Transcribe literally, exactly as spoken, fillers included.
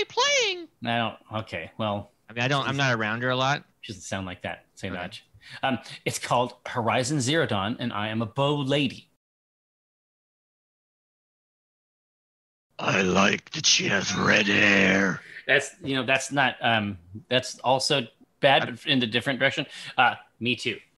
playing? I don't. Okay, well. I mean, I don't. I'm not around her a lot. She doesn't sound like that. Say Okay. much. Um, it's called Horizon Zero Dawn, and I am a bow lady. I like that she has red hair. That's you know that's not um that's also bad, but in the different direction. Uh, me too.